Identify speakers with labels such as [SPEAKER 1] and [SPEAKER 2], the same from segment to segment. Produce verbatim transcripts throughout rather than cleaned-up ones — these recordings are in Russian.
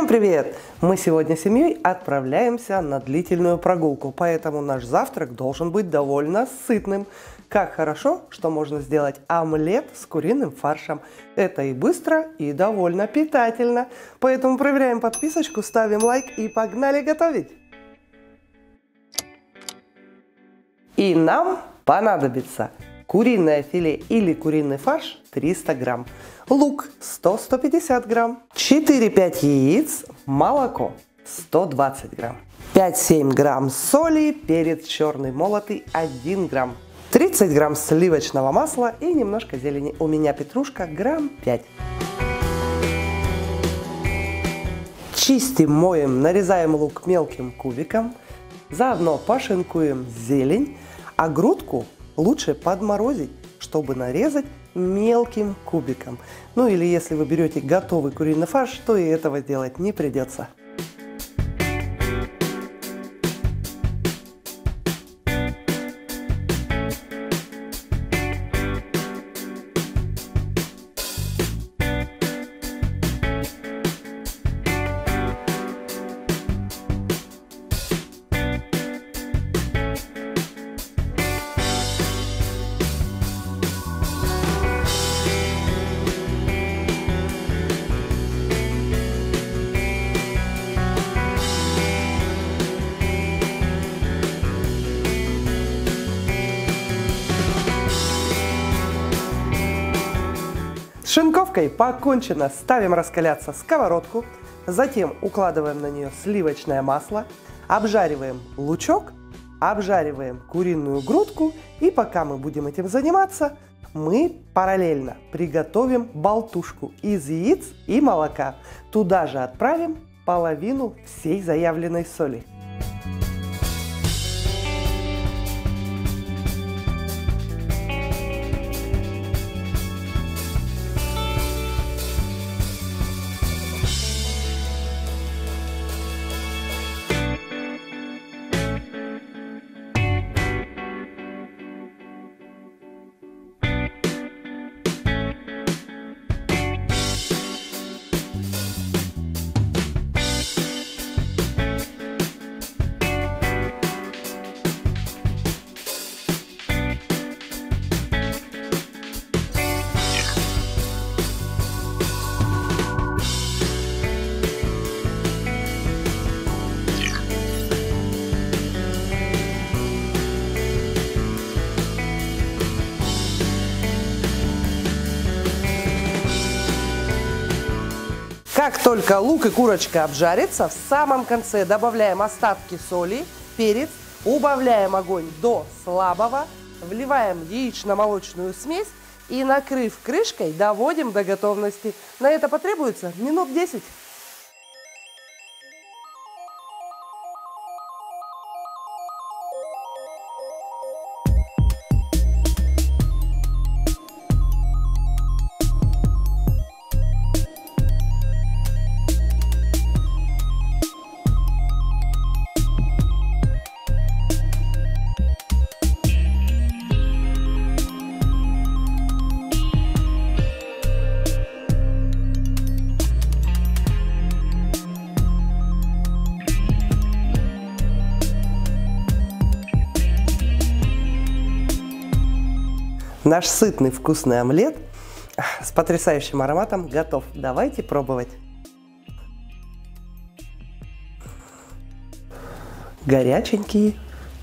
[SPEAKER 1] привет! Мы сегодня с семьей отправляемся на длительную прогулку, поэтому наш завтрак должен быть довольно сытным. Как хорошо, что можно сделать омлет с куриным фаршем. Это и быстро, и довольно питательно. Поэтому проверяем подписочку, ставим лайк и погнали готовить! И нам понадобится куриное филе или куриный фарш триста грамм, лук сто — сто пятьдесят грамм, четыре-пять яиц, молоко сто двадцать грамм, пять-семь грамм соли, перец черный молотый один грамм, тридцать грамм сливочного масла и немножко зелени. У меня петрушка грамм пять. Чистим, моем, нарезаем лук мелким кубиком, заодно пошинкуем зелень, а грудку лучше подморозить, чтобы нарезать мелким кубиком. Ну или если вы берете готовый куриный фарш, то и этого делать не придется. С шинковкой покончено, ставим раскаляться сковородку, затем укладываем на нее сливочное масло, обжариваем лучок, обжариваем куриную грудку, и пока мы будем этим заниматься, мы параллельно приготовим болтушку из яиц и молока. Туда же отправим половину всей заявленной соли. Как только лук и курочка обжарятся, в самом конце добавляем остатки соли, перец, убавляем огонь до слабого, вливаем яично-молочную смесь и, накрыв крышкой, доводим до готовности. На это потребуется минут десять. Наш сытный вкусный омлет с потрясающим ароматом готов. Давайте пробовать. Горяченький.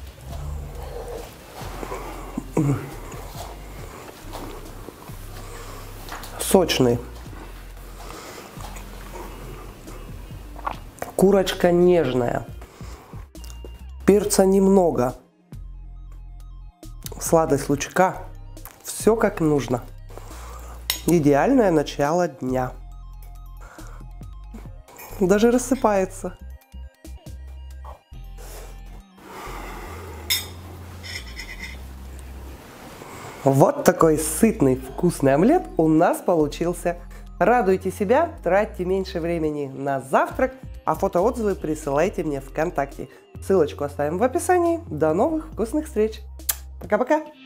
[SPEAKER 1] Сочный. Курочка нежная. Перца немного. Сладость лучка. Все как нужно. Идеальное начало дня. Даже рассыпается. Вот такой сытный вкусный омлет у нас получился. Радуйте себя, тратьте меньше времени на завтрак, а фотоотзывы присылайте мне ВКонтакте. Ссылочку оставим в описании. До новых вкусных встреч. Пока-пока.